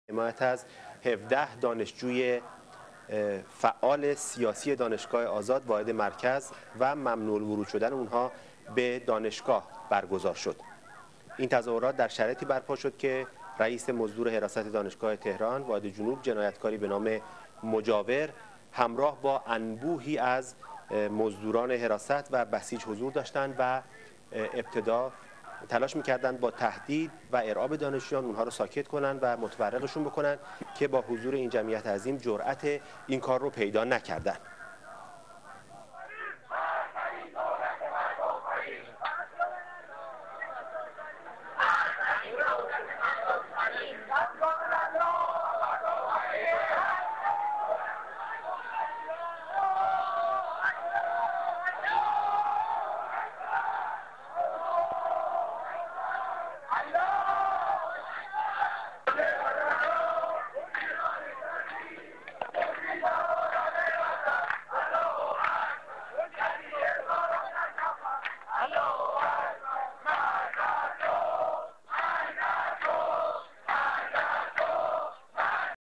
حمایت از 17 دانشجوی فعال سیاسی دانشگاه آزاد وارد مرکز و ممنوع الورود شدن اونها به دانشگاه برگزار شد. این تظاهرات در شرایطی برپا شد که رئیس مزدور حراست دانشگاه تهران وادی جنوب جنایتکاری به نام مجاور همراه با انبوهی از مزدوران حراست و بسیج حضور داشتند و ابتدا تلاش می‌کردند با تهدید و ارعاب دانشجویان اونها رو ساکت کنند و متفرقشون بکنند که با حضور این جمعیت عظیم جرأت این کار رو پیدا نکردند.